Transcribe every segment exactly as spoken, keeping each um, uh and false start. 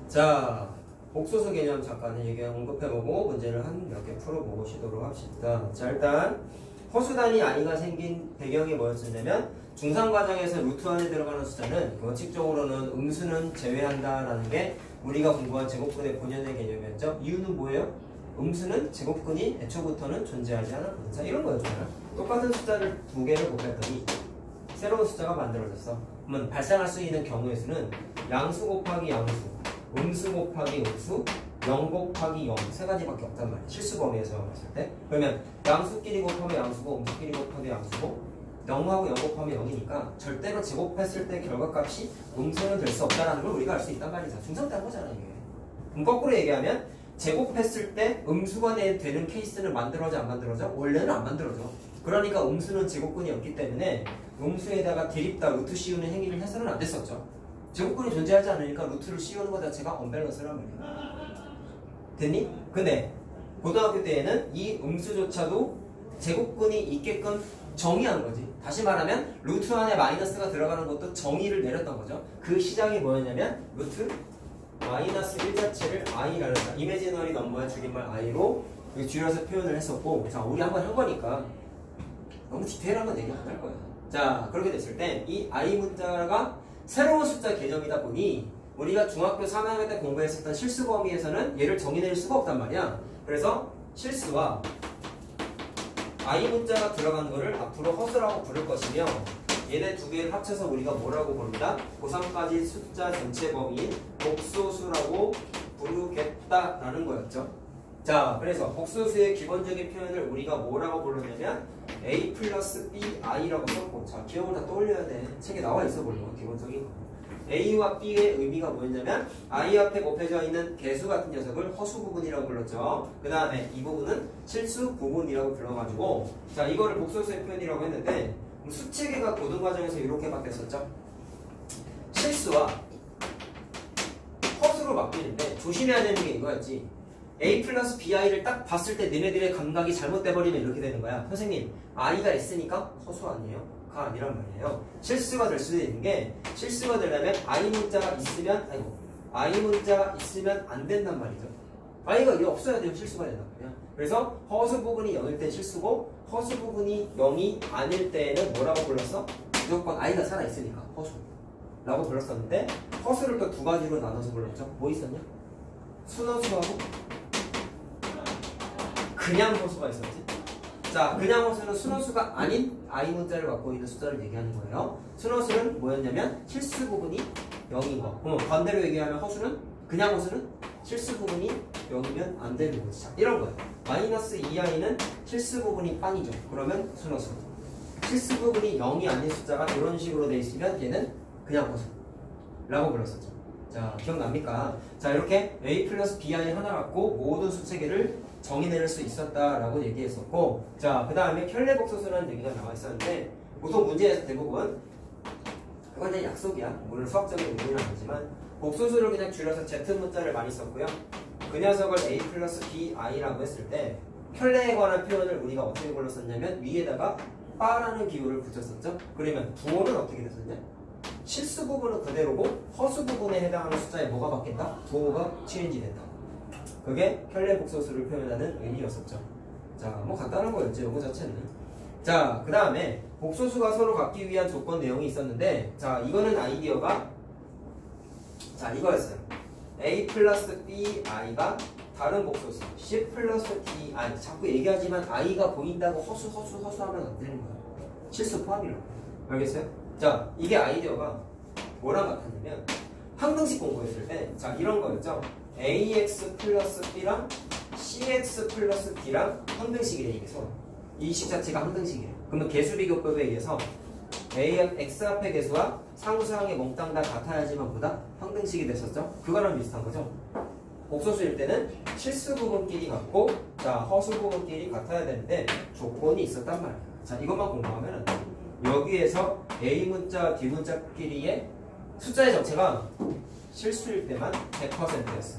자, 복소수 개념 잠깐 얘기 언급해보고 문제를 한 몇 개 풀어보시도록 합시다. 자, 일단 허수단위 i가 생긴 배경이 뭐였었냐면 중상 과정에서 루트 안에 들어가는 숫자는 원칙적으로는 음수는 제외한다라는 게 우리가 공부한 제곱근의 본연의 개념이었죠. 이유는 뭐예요? 음수는 제곱근이 애초부터는 존재하지 않았거든. 자, 이런 거였잖아요. 똑같은 숫자를 두 개를 곱했더니 새로운 숫자가 만들어졌어. 그러면 발생할 수 있는 경우의 수는 양수 곱하기 양수, 음수 곱하기 음수, 영 곱하기 영 세 가지밖에 없단 말이야. 실수 범위에서 봤을 때. 그러면 양수끼리 곱하면 양수고 음수끼리 곱하면 양수고 영하고 영 곱하면 영이니까 절대로 제곱했을 때 결과값이 음수는 될 수 없다는 걸 우리가 알 수 있단 말이죠. 중상 때 한 거잖아 이게. 그럼 거꾸로 얘기하면 제곱했을 때 음수가 되는 케이스는 만들어져 안 만들어져? 원래는 안 만들어져. 그러니까 음수는 제곱근이 없기 때문에 음수에다가 대립다 루트 씌우는 행위를 해서는 안 됐었죠. 제곱근이 존재하지 않으니까 루트를 씌우는 것 자체가 언밸런스란 말이야. 됐니? 근데 고등학교 때에는 이 음수조차도 제곱근이 있게끔 정의한 거지. 다시 말하면 루트 안에 마이너스가 들어가는 것도 정의를 내렸던 거죠. 그 시작이 뭐였냐면 루트 마이너스 일 자체를 i라는 이미지너리 넘버의 줄임말 i로 줄여서 표현을 했었고, 자 우리 한번 한 거니까 너무 디테일한 건 얘기 안 할 거야. 자 그렇게 됐을 때 이 i 문자가 새로운 숫자 개념이다 보니 우리가 중학교 삼 학년 때 공부했었던 실수 범위에서는 얘를 정의낼 수가 없단 말이야. 그래서 실수와 i 문자가 들어간 거를 앞으로 허수라고 부를 것이며 얘네 두 개를 합쳐서 우리가 뭐라고 부릅니다. 고삼까지 숫자 전체 범위인 복소수라고 부르겠다라는 거였죠. 자, 그래서 복소수의 기본적인 표현을 우리가 뭐라고 불렀냐면 a 플러스 bi라고 썼고, 자 기억을 다 떠올려야 돼. 책에 나와 있어 물론 기본적인 거. a와 b의 의미가 뭐였냐면 i 앞에 곱해져 있는 개수 같은 녀석을 허수 부분이라고 불렀죠. 그 다음에 이 부분은 실수 부분이라고 불러가지고, 자 이거를 복소수의 표현이라고 했는데 수체계가 고등과정에서 이렇게 바뀌었었죠. 실수와 허수로 바뀌는데 조심해야 되는 게 이거였지. a 플러스 bi를 딱 봤을 때 너네들의 감각이 잘못돼 버리면 이렇게 되는 거야. 선생님 i가 있으니까 허수 아니에요? 가 아니란 말이에요. 실수가 될 수도 있는 게, 실수가 되려면 i 문자가 있으면 아이고 i 문자가 있으면 안 된단 말이죠. i가 이게 없어야 돼요. 실수가 된단 말이야. 그래서 허수 부분이 영일 때 실수고 허수 부분이 영이 아닐 때는 뭐라고 불렀어? 무조건 i가 살아있으니까 허수 라고 불렀었는데, 허수를 또 두 가지로 나눠서 불렀죠. 뭐 있었냐? 순허수하고 그냥 허수가 있었지. 자, 그냥 허수는 순허수가 아닌 i 문자를 갖고 있는 숫자를 얘기하는 거예요. 순허수는 뭐였냐면 실수 부분이 영인 거. 그럼 반대로 얘기하면 허수는, 그냥 허수는 실수 부분이 영이면 안 되는 거지. 자, 이런 거예요. 마이너스 이 i는 실수 부분이 빵이죠. 그러면 순허수. 실수 부분이 영이 아닌 숫자가 이런 식으로 돼 있으면 얘는 그냥 허수 라고 불렀었죠. 자, 기억납니까? 자, 이렇게 a 플러스 bi 하나 갖고 모든 수체계를 정의낼 수 있었다라고 얘기했었고, 자, 그 다음에 켤레복소수라는 얘기가 나와 있었는데, 보통 문제에서 대부분 그건 그냥 약속이야. 물론 수학적인 의미는 아니지만 복소수를 그냥 줄여서 z 문자를 많이 썼고요. 그 녀석을 a 플러스 bi라고 했을 때 켤레에 관한 표현을 우리가 어떻게 불렀었냐면 위에다가 바라는 기호를 붙였었죠. 그러면 부호는 어떻게 됐었냐? 실수 부분은 그대로고 허수 부분에 해당하는 숫자에 뭐가 바뀐다? 부호가 체인지 된다. 그게 켤레 복소수를 표현하는 의미였었죠. 자, 뭐 간단한 거였죠, 이거 자체는. 자, 그 다음에 복소수가 서로 같기 위한 조건 내용이 있었는데, 자, 이거는 아이디어가, 자, 이거였어요. a 플러스 bi가 다른 복소수 c 플러스 di. 자꾸 얘기하지만 i가 보인다고 허수 허수 허수 하면 안 되는 거야. 실수 포함이라고. 알겠어요? 자, 이게 아이디어가 뭐랑 같았냐면 항등식 공부했을 때, 자, 이런 거였죠. ax 플러스 b랑 cx 플러스 d랑 항등식이래. 이게 서로 이 식 자체가 항등식이래. 그러면 개수비교법에 의해서 a, x 앞의 개수와 상수항의 몽땅 다 같아야지만 보다 항등식이 됐었죠. 그거랑 비슷한 거죠. 복소수일 때는 실수 부분끼리 같고, 자, 허수 부분끼리 같아야 되는데 조건이 있었단 말이야. 자, 이것만 공부하면 안 돼. 여기에서 a 문자, d 문자끼리의 숫자의 정체가 실수일 때만 백 퍼센트였어요.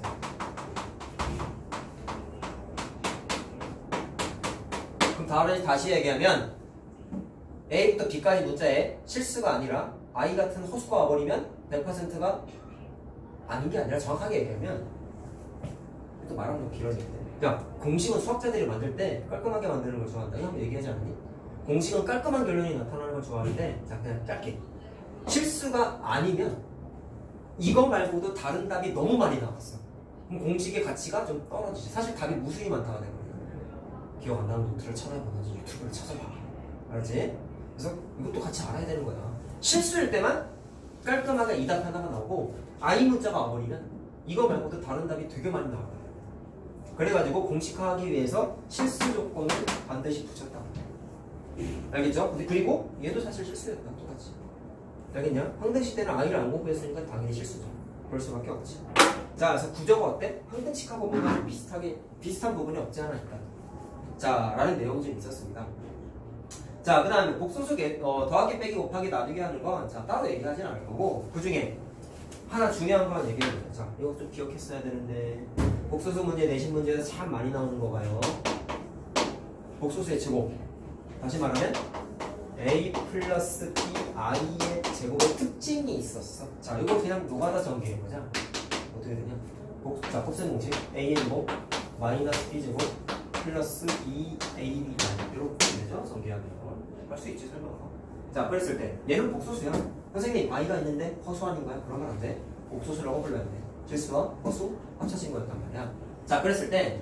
그럼 다시, 다시 얘기하면 a부터 b까지 문자에 실수가 아니라 i 같은 허수가 와버리면 백 퍼센트가 아닌 게 아니라 정확하게 얘기하면 또 말하면 좀 길어지는데. 야, 공식은 수학자들이 만들 때 깔끔하게 만드는 걸 좋아한다. 이거 한번 얘기하지 않니? 공식은 깔끔한 결론이 나타나는 걸 좋아하는데, 자, 그냥 짧게. 실수가 아니면 이거 말고도 다른 답이 너무 많이 나왔어. 그럼 공식의 가치가 좀 떨어지지. 사실 답이 무수히 많다가 되거든요. 기억 안 나는 노트를 찾아보든지 유튜브를 찾아봐. 알았지? 그래서 이것도 같이 알아야 되는 거야. 실수일 때만 깔끔하게 이 답 하나가 나오고 I 문자가 와버리면 이거 말고도 다른 답이 되게 많이 나와요. 그래가지고 공식화하기 위해서 실수 조건을 반드시 붙였다. 알겠죠? 근데 그리고 얘도 사실 실수였다. 똑같이. 알겠냐? 황등식 때는 I를 안 공부했으니까 당연히 실수죠. 그럴 수밖에 없지. 자, 그래서 구조가 어때? 황등식하고 뭔가 비슷하게 비슷한 부분이 없지 않아 있다. 자, 라는 내용이 좀 있었습니다. 자, 그 다음에 복소수 개, 어, 더하기 빼기 곱하기 나누기 하는 건 자, 따로 얘기하진 않을 거고 그 중에 하나 중요한 건 얘기해볼게요. 자, 이거 좀 기억했어야 되는데 복소수 문제, 내신 문제에서 참 많이 나오는 거 봐요. 복소수의 제곱. 다시 말하면 A 플러스 B I의 제곱의 특징이 있었어. 자, 이거 그냥 노가다 전개해보자. 어떻게 되냐? 복, 자, 곱셈 공식 A의 제곱 마이너스 B 제곱 플러스 이 에이 비 이렇게 되죠? 전개하면 할 수 있지, 설마. 자, 그랬을 때 얘는 복소수야. 선생님, I가 있는데 허수 아닌가요? 그러면 안 돼. 복소수라고 불러야 돼. 실수와 허수 합쳐진 거였단 말이야. 자, 그랬을 때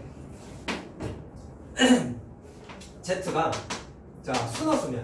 Z가 자, 순허수면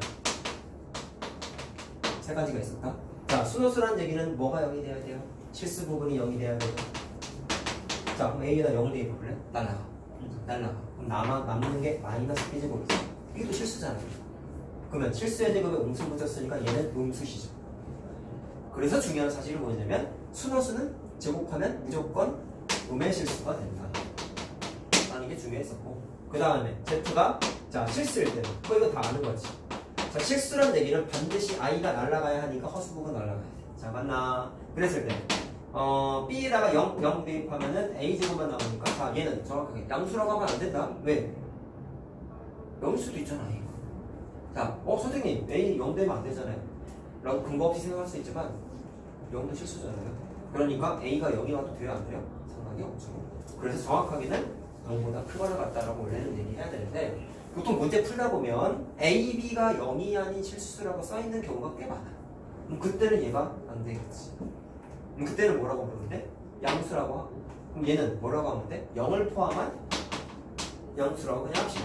세 가지가 있었다. 자, 순허수란 얘기는 뭐가 영이 돼야 돼요? 실수 부분이 영이 돼야 돼요. 자, 그럼 A에다 영을 대입해볼래? 날라가. 날라가. 그럼 남아, 남는 게 마이너스 B 제곱이지. 이게 또 실수잖아요. 그러면 실수의 제곱에 음수 붙였으니까 얘는 음수시죠. 그래서 중요한 사실이 뭐냐면 순허수는 제곱하면 무조건 음의 실수가 된다. 라는 게 중요했었고 그 다음에 Z가 자 실수일 때는 뭐 이거 다 아는 거지. 자 실수란 얘기는 반드시 I가 날라가야 하니까 허수 부분 날라가야 돼. 자 맞나? 그랬을 때 어, B에다가 영, 영 대입하면은 A 제곱만 나오니까 자 얘는 정확하게 양수라고 하면 안 된다. 왜? 영일 수도 있잖아. 이거. 자, 어 선생님 A 영 되면 안 되잖아요. 라고 근거 없이 생각할 수 있지만 영도 실수잖아요. 그러니까 A가 영이라도 돼야 안 돼요? 상관이 없죠. 그래서 정확하게는 영보다 크거나 같다라고 원래는 얘기해야 되는데 보통 문제 풀다 보면 A, B가 영이 아닌 실수라고 써있는 경우가 꽤 많아. 그럼 그때는 얘가 안 되겠지. 그럼 그때는 뭐라고 부르는데? 양수라고 하고 그럼 얘는 뭐라고 하면 돼? 영을 포함한 양수라고 그냥 합시다.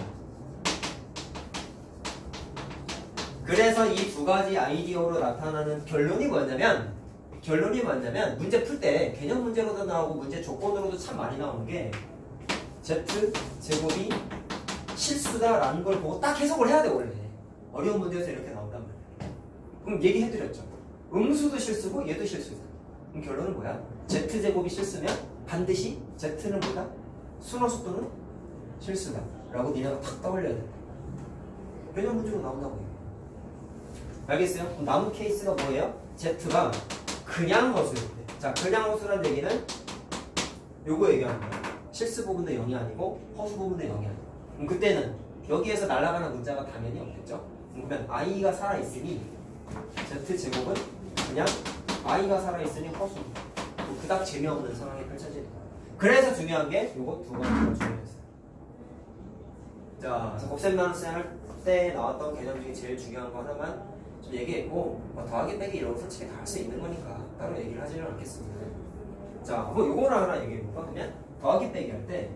그래서 이 두 가지 아이디어로 나타나는 결론이 뭐냐면 결론이 뭐냐면 문제 풀 때 개념 문제로도 나오고 문제 조건으로도 참 많이 나오는 게 Z 제곱이 실수다라는 걸 보고 딱 해석을 해야 돼 원래. 어려운 문제에서 이렇게 나온단 말이야. 그럼 얘기해드렸죠. 음수도 실수고 얘도 실수다. 그럼 결론은 뭐야? Z 제곱이 실수면 반드시 Z는 뭐다? 순허수 또는 실수다 라고 니네가 탁 떠올려야 돼. 개념 문제로 나온다고 해요. 알겠어요? 그럼 남은 케이스가 뭐예요? Z가 그냥 허수일 때. 자, 그냥 허수란 얘기는 요거 얘기하는 거야. 실수 부분도 영이 아니고 허수 부분도 영이 아니고. 그럼 그때는 여기에서 날아가는 문자가 당연히 없겠죠? 그러면 I가 살아있으니 Z 제곱은 그냥 I가 살아있으니 허수. 그닥 재미없는 상황이 펼쳐지는 거야. 그래서 중요한 게 요거 두 가지가 중요했어요. 자, 그래서 곱셈 나눗셈 할 때 나왔던 개념 중에 제일 중요한 거 하나만 좀 얘기했고 뭐 더하기 빼기 이런 거 솔직히 다 할 수 있는 거니까 따로 얘기를 하지는 않겠습니다. 자, 뭐 요거를 하나 얘기해볼까? 그러면 더하기 빼기 할 때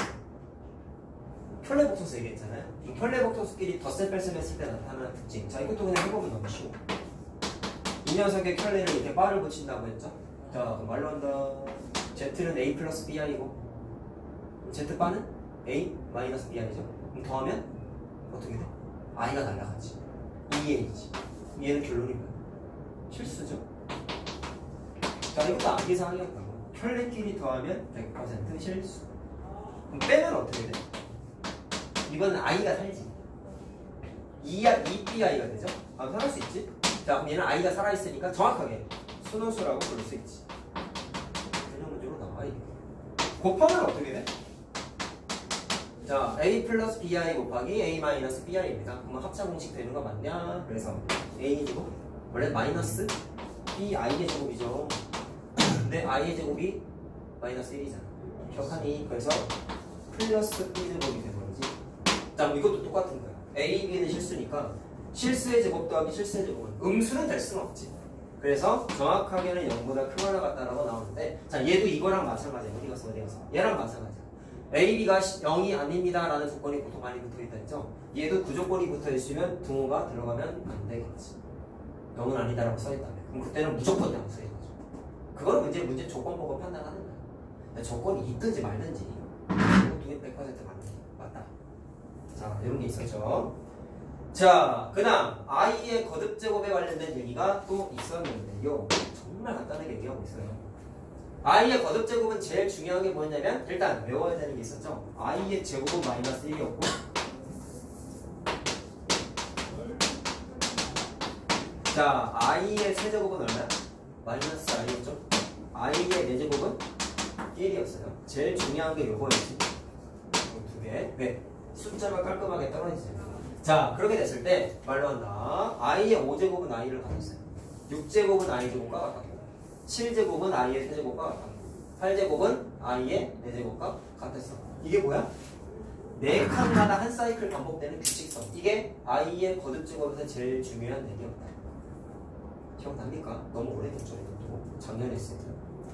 켤레복소수 얘기했잖아요. 이 켤레복소수끼리 덧셈 뺄셈 했을 때 나타나는 특징. 자, 이것도 그냥 해보면 너무 쉬워. 이 녀석의 켤레를 이렇게 바를 붙인다고 했죠? 자, 그럼 말로 한다. Z는 A 플러스 Bi이고 Z 바는 A 마이너스 Bi죠. 그럼 더하면 어떻게 돼? I가 날라가지. 이 에이지. 얘는 결론이 뭐야? 실수죠. 자, 이것도 암기사항이었다고. 켤레끼리 더하면 백 퍼센트 실수. 그럼 빼면 어떻게 돼? 이거는 I가 살지. 이 Bi가 되죠? 아, 살할 수 있지? 자, 그럼 얘는 I가 살아있으니까 정확하게 순호수라고 부를 수 있지. 개념 문제로 나와, 이게. 곱하면 어떻게 돼? 자, A 플러스 Bi 곱하기 A 마이너스 Bi입니다. 그러면 합차 공식 되는 거 맞냐? 그래서 A 제곱 원래 마이너스 Bi의 제곱이죠. 근데 i의 제곱이 마이너스 일이잖아. 기억하니? 그래서 플러스 b 제곱이 되는 거지. 자, 뭐 이것도 똑같은 거야. a, b는 실수니까 실수의 제곱 더하기 실수의 제곱은 음수는 될 수는 없지. 그래서 정확하게는 영보다 크거나 같다라고 나오는데, 자, 얘도 이거랑 마찬가지야. 어디 갔어, 어디 갔어? 얘랑 마찬가지야. a, b가 영이 아닙니다 라는 조건이 보통 많이 붙어있다 했죠. 얘도 그 조건이 붙어있으면 등호가 들어가면 안 되겠지. 영은 아니다라고 써있다면. 그럼 그때는 무조건 양수인 거죠. 그거는 문제, 문제 조건 보고 판단하는 거야. 조건이 있든지 말든지 두 개 백 퍼센트 맞다. 자, 이런 게 있었죠. 자, 그 다음 i의 거듭제곱에 관련된 얘기가 또 있었는데요. 정말 간단하게 얘기하고 있어요. i의 거듭제곱은 제일 중요한 게 뭐냐면 일단 외워야 되는 게 있었죠. i의 제곱은 마이너스 일이었고 자, i의 세제곱은 얼마야? 마이너스 i였죠. i의 네제곱은 일이었어요. 제일 중요한 게 요거였지. 두 개. 왜? 숫자가 깔끔하게 떨어지잖아요. 자, 그렇게 됐을 때 말로 한다. i의 오제곱은 i를 가졌어요. 육제곱은 i제곱과 같았고 칠제곱은 i의 세제곱과 같았고 팔제곱은 i의 네제곱과 같았어. 이게 뭐야? 네 칸마다 한 사이클 반복되는 규칙성. 이게 i의 거듭제곱에서 제일 중요한 얘기였다. 기억납니까? 너무 오래됐죠. 이것도 작년에 했으니까.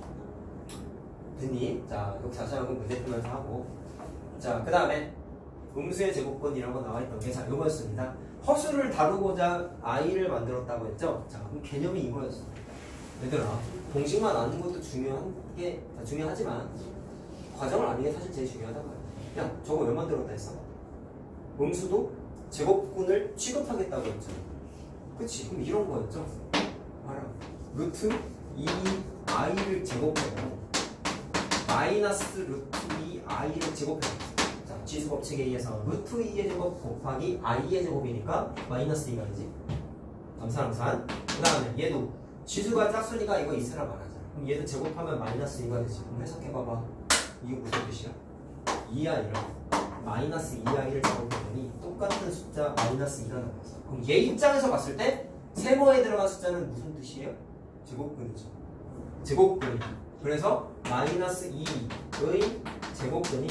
됐니? 자, 여기 자세한 건 문제 풀면서 하고. 자, 그 다음에 음수의 제곱권이라고 나와있던 게 자, 이거였습니다. 허수를 다루고자 i를 만들었다고 했죠? 자, 그럼 개념이 이거였어. 얘들아, 공식만 아는 것도 중요한 게 중요하지만 과정을 아는 게 사실 제일 중요하단 말이야. 야, 저거 왜 만들었다 했어? 음수도 제곱군을 취급하겠다고 했잖아. 그치? 그럼 이런 거였죠? 봐라. 루트 이 i를 제곱해요. 마이너스 루트 이 i를 제곱해요. 자, 지수 법칙에 의해서 루트 이의 제곱 곱하기 i의 제곱이니까 마이너스 이가 되지. 감사함산. 그 다음에 얘도 지수가 짝수니까 이거 있으라 말하잖아. 그럼 얘도 제곱하면 마이너스 이가 되지. 그럼 해석해봐봐. 이게 무슨 뜻이야? 이 i를 마이너스 이 i를 제곱했더니 똑같은 숫자 마이너스 이가 나왔어. 그럼 얘 입장에서 봤을 때 세모에 들어간 숫자는 무슨 뜻이에요? 제곱근이죠. 제곱근이. 그래서 마이너스 이의 제곱근이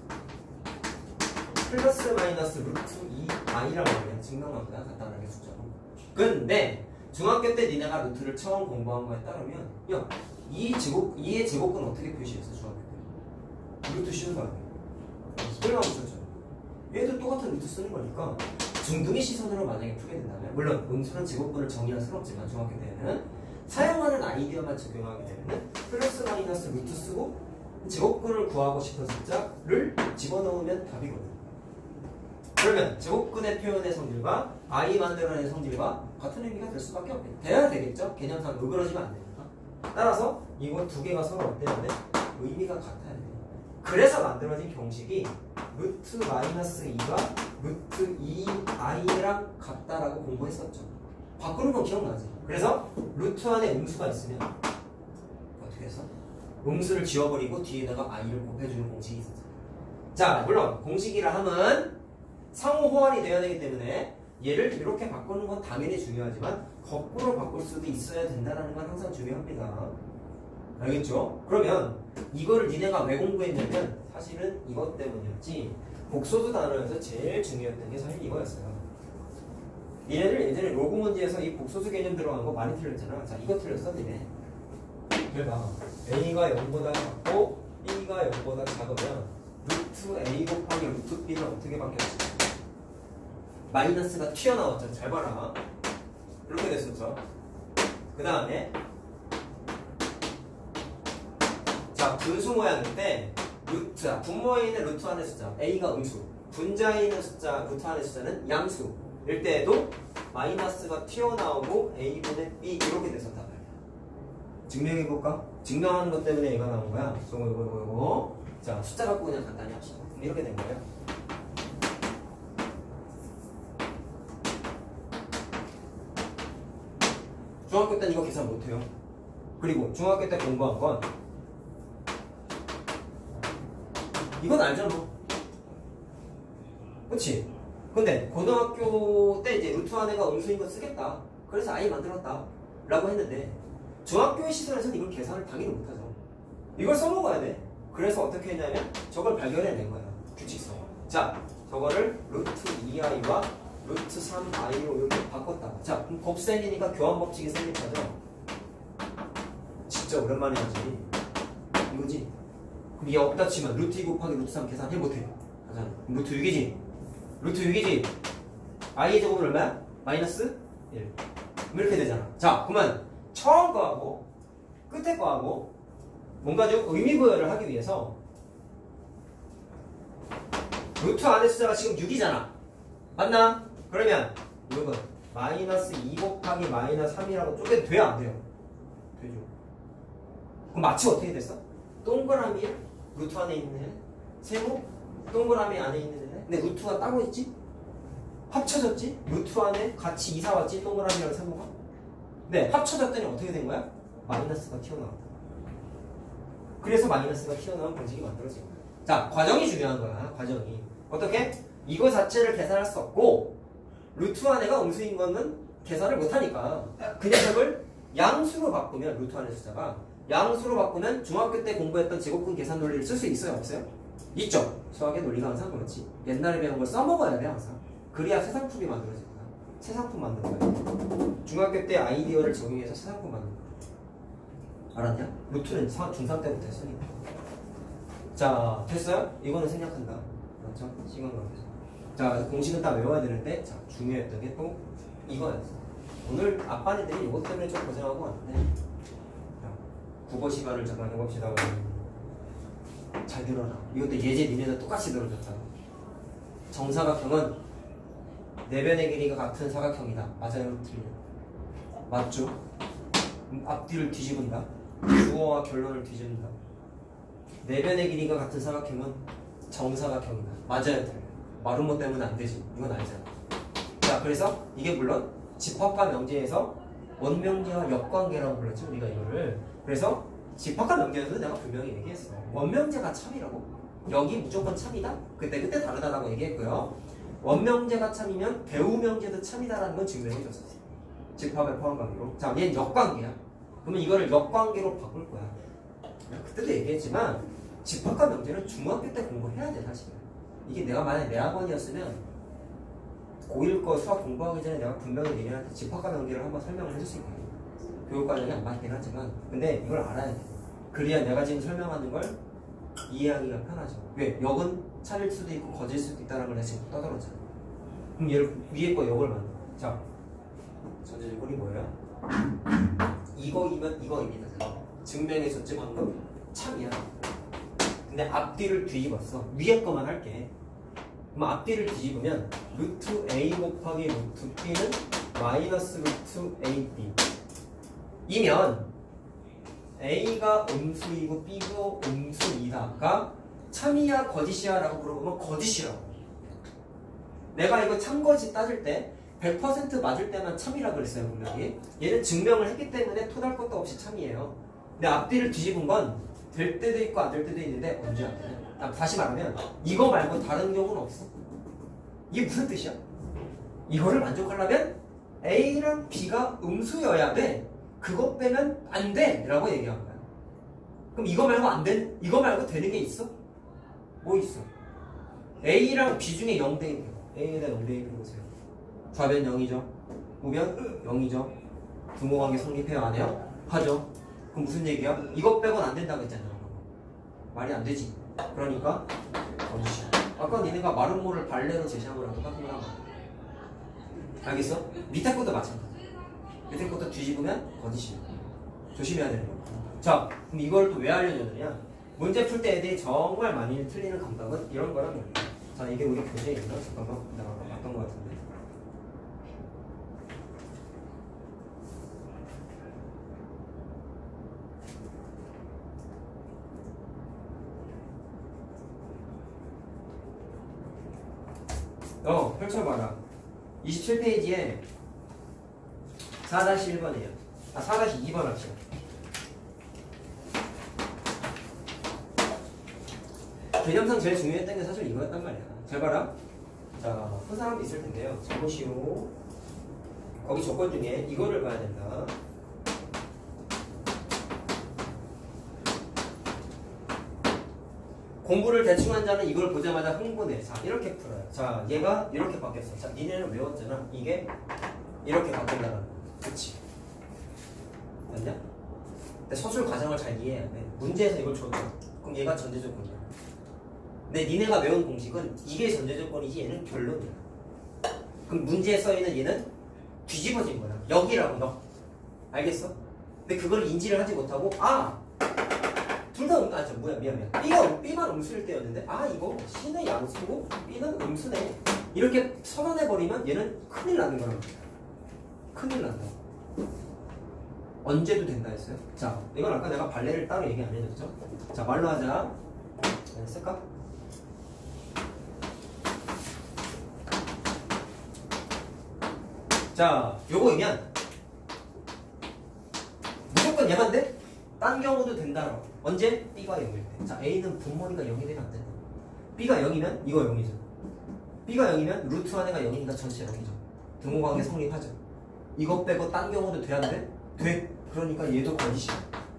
플러스 마이너스 루트 이 i라고 하면 증명한 거야. 간단하게 숫자로. 근데 중학교 때 니네가 루트를 처음 공부한 거에 따르면 야, 이 제곱, 이의 제곱근 어떻게 표시했어? 중학교 때. 루트 쉬운 거 아니야? 스펠만 붙였잖아. 얘도 똑같은 루트 쓰는 거니까 중등의 시선으로 만약에 풀게 된다면 물론 음수는 제곱근을 정의할 수는 없지만 중학교 때는 사용하는 아이디어만 적용하게 되면 플러스 마이너스 루트 쓰고 제곱근을 구하고 싶은 숫자를 집어넣으면 답이거든. 그러면 제곱근의 표현의 성질과 i 만들어내는 성질과 같은 의미가 될 수밖에 없겠죠. 돼야 되겠죠? 개념상 으그러지면 안 되니까. 따라서 이거 두 개가 서로 어때야 돼? 의미가 같아야 돼. 그래서 만들어진 공식이 루트 마이너스 이가 루트 이 i랑 같다라고 공부했었죠. 바꾸는 건 기억나지? 그래서 루트 안에 음수가 있으면 어떻게 해서? 음수를 지워버리고 뒤에다가 i를 곱해주는 공식이 있었죠. 자, 물론 공식이라 함은 상호 호환이 돼야 되기 때문에 얘를 이렇게 바꾸는 건 당연히 중요하지만 거꾸로 바꿀 수도 있어야 된다는 건 항상 중요합니다. 알겠죠? 그러면 이거를 니네가 왜 공부했냐면 사실은 이것 때문이었지. 복소수 단어에서 제일 중요했던 게 사실 이거였어요. 니네들 예전에 로그 문제에서 이 복소수 개념 들어간 거 많이 틀렸잖아. 자, 이거 틀렸어 니네. 그래봐. a가 영보다 작고 b가 영보다 작으면 루트 a 곱하기 루트 b는 어떻게 바뀌었지? 마이너스가 튀어나왔죠. 잘 봐라. 이렇게 됐었죠. 그 다음에 자, 분수 모양인데 루트, 분모에 있는 루트 안의 숫자 a가 음수, 분자에 있는 숫자 루트 안의 숫자는 양수 일 때에도 마이너스가 튀어나오고 a분의 b 이렇게 됐었단 말이야. 증명해볼까? 증명하는 것 때문에 얘가 나온 거야. 이거 이거 이거 이거. 자, 숫자 갖고 그냥 간단히 합시다. 이렇게 된 거예요. 중학교 때는 이거 계산 못해요. 그리고 중학교 때 공부한 건 이건 알잖아. 그치? 근데 고등학교 때 이제 루트 안에가 음수인 거 쓰겠다. 그래서 아이 만들었다 라고 했는데 중학교의 시선에서는 이걸 계산을 당연히 못하죠. 이걸 써먹어야 돼. 그래서 어떻게 했냐면 저걸 발견해낸 거야. 규칙성. 자, 저거를 루트 이 아이와 루트 삼 아이로 이렇게 바꿨다고. 자, 그럼 곱셈이니까 교환 법칙이 생겼죠. 진짜 오랜만에 하지. 이거지. 그럼 얘 없다 치면 루트 이 곱하기 루트 삼 계산해 못해. 하잖아. 루트 육이지. 루트 육이지. i의 제곱은 얼마야? 마이너스 일. 이렇게 되잖아. 자, 그러면 처음 거하고 끝에 거하고 뭔가 좀 의미 부여를 하기 위해서 루트 안의 숫자가 지금 육이잖아. 맞나? 그러면 육은 마이너스 이 곱하기 마이너스 삼이라고 쪼개도 돼요? 안 돼요? 되죠. 그럼 마치 어떻게 됐어? 동그라미에 루트 안에 있는 애, 세모 동그라미 안에 있는 애. 근데 루트가 따로 있지? 합쳐졌지? 루트 안에 같이 이사 왔지? 동그라미랑 세모가? 네, 합쳐졌더니 어떻게 된 거야? 마이너스가 튀어나왔다. 그래서 마이너스가 튀어나온 공식이 만들어진 거야. 자, 과정이 중요한 거야. 과정이. 어떻게? 이거 자체를 계산할 수 없고 루트 안에가 음수인 거는 계산을 못하니까 그 녀석을 양수로 바꾸면 루트 안의 숫자가 양수로 바꾸면 중학교 때 공부했던 제곱근 계산 논리를 쓸 수 있어요? 없어요? 있죠. 수학의 논리가 항상 그렇지. 옛날에 배운 걸 써먹어야 돼 항상. 그래야 새 상품이 만들어질 거야. 새 상품 만든 거야. 중학교 때 아이디어를 적용해서 새 상품 만든 거야. 알았냐? 루트는 중삼 때부터 했으니까. 자, 됐어요? 이거는 생략한다. 맞죠? 시간 관계에서. 자, 공식은 다 외워야 되는데, 자, 중요했던 게 또 이거였어. 오늘 아빠네들이 이것 때문에 좀 고생하고 왔는데, 자, 국어 시간을 잠깐 해봅시다. 잘 들어라. 이것도 예제 니네도 똑같이 들어줬잖아. 정사각형은 내변의 길이가 같은 사각형이다. 맞아요? 틀려. 맞죠? 앞뒤를 뒤집은다. 주어와 결론을 뒤집는다. 내변의 길이가 같은 사각형은 정사각형이다. 맞아요? 틀려. 마름모 때문에 안 되지. 이건 알잖아. 자, 그래서 이게 물론 집합과 명제에서 원명제와 역관계라고 불렀지 우리가 이거를. 그래서 집합과 명제에서도 내가 분명히 얘기했어. 원명제가 참이라고. 여기 무조건 참이다. 그때 그때 다르다라고 얘기했고요. 원명제가 참이면 배우명제도 참이다라는 건 증명해줬었어. 집합의 포함관계로. 자, 얘는 역관계야. 그러면 이거를 역관계로 바꿀 거야. 그때도 얘기했지만 집합과 명제는 중학교 때 공부해야 돼 사실은. 이게 내가 만약에 내 학원이었으면 고일 거 수학 공부하기 전에 내가 분명히 니네한테 집합과 명제를 한번 설명을 해줬을 거야. 교육과정이 안 맞긴 하지만 근데 이걸 알아야 돼. 그래야 내가 지금 설명하는 걸 이해하기가 편하죠. 왜? 역은 차릴 수도 있고 거질 수도 있다는 걸 내가 지금 떠들었잖아. 그럼 얘를 위에 거 역을 만들어. 자, 전제 조건이 뭐예요? 이거이면 이거입니다. 증명해줬지 방금? 참이야. 근데 앞뒤를 뒤집었어. 위에 거만 할게. 그럼 앞뒤를 뒤집으면 루트 A 곱하기 루트 B는 마이너스 루트 에이비 이면 A가 음수이고 B가 음수이다가 참이야 거짓이야 라고 물어보면 거짓이라고. 내가 이거 참거짓 따질 때 백 퍼센트 맞을 때만 참이라고 그랬어요 분명히. 얘는 증명을 했기 때문에 토달 것도 없이 참이에요. 근데 앞뒤를 뒤집은 건 될 때도 있고 안 될 때도 있는데 언제 안 되냐. 다시 말하면 이거 말고 다른 경우는 없어. 이게 무슨 뜻이야? 이거를 만족하려면 A랑 B가 음수여야 돼. 그거 빼면 안 돼 라고 얘기한 거야. 그럼 이거 말고 안 돼? 이거 말고 되는 게 있어? 뭐 있어? A랑 B 중에 영 대 일. A에다 영 대 일을 보세요. 좌변 영이죠. 우변 영이죠. 부모관계 성립해요 안 해요? 하죠. 그럼 무슨 얘기야? 이거 빼곤 안 된다고 했잖아. 말이 안 되지. 그러니까 거짓이야. 아까 니네가 마름모를 발레로 제시한 거랑 똑같은 거란 말이야. 알겠어? 밑에 것도 마찬가지. 밑에 것도 뒤집으면 거짓이야. 조심해야 되는 거야. 자, 그럼 이걸 또 왜 알려줬느냐? 문제 풀 때 애들이 정말 많이 틀리는 감각은 이런 거란 말이야. 자, 이게 우리 교재에 있나? 잠깐만. 내가 봤던 거 같은데. 어, 펼쳐봐라. 이십칠 페이지에 사 일 번이에요. 아, 사 이 번 합시다. 개념상 제일 중요했던 게 사실 이거였단 말이야. 잘 봐라. 자, 한 사람도 있을 텐데요. 잘 보시오. 거기 조건 중에 이거를 봐야 된다. 공부를 대충 한 자는 이걸 보자마자 흥분해. 자, 이렇게 풀어요. 자, 얘가 이렇게 바뀌었어. 자, 니네는 외웠잖아. 이게 이렇게 바뀐다는 거. 그치? 맞냐? 근데 서술 과정을 잘 이해해야 돼. 문제에서 이걸 줘도 그럼 얘가 전제 조건이야. 근데 니네가 외운 공식은 이게 전제 조건이지 얘는 결론이야. 그럼 문제에 써있는 얘는 뒤집어진 거야. 여기라고 너. 알겠어? 근데 그걸 인지를 하지 못하고 아! 둘 다 음, 아, 저 뭐야 미안 미안. B가 B만 음수일 때였는데 아 이거 C는 양수고 B는 음수네. 이렇게 선언해버리면 얘는 큰일 나는 거란 말이야. 큰일 난다. 언제도 된다 했어요? 자, 이건 아까 내가 발레를 따로 얘기 안 해줬죠? 자, 말로 하자. 네, 쓸까? 자, 요거이면 무조건 얘만 돼? 딴 경우도 된다. 언제? B가 영일 때. 자, A는 분모니까 영이 되면 안 된다. B가 영이면 이거 영이죠. B가 영이면 루트 안에가 영이니까 전체 영이죠. 등호관계 성립하죠. 이거 빼고 딴 경우도 돼야 돼? 돼. 그러니까 얘도 거짓이야.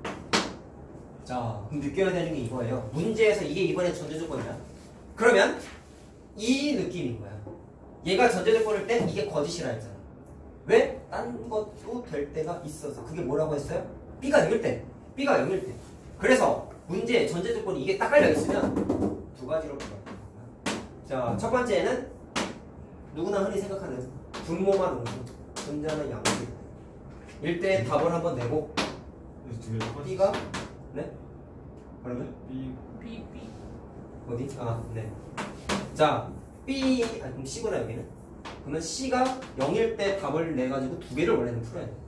자, 그럼 느껴야 되는 게 이거예요. 문제에서 이게 이번에 전제조건이야. 그러면 이 느낌인 거야. 얘가 전제조건일 때 이게 거짓이라 했잖아. 왜? 딴 것도 될 때가 있어서. 그게 뭐라고 했어요? B가 영일 때. B가 영일 때. 그래서 문제 전제조건이 이게 딱 깔려있으면 두 가지로 풀어요. 자, 첫 번째는 누구나 흔히 생각하는 분모만 음수, 분자는 양수. 일 대 답을 한번 내고 B가 네? 그러면 B B B 어디? 아, 네. 자, B 아니 그럼 C구나 여기는. 그러면 C가 영일 때 답을 내 가지고 두 개를 원래는 풀어야 돼.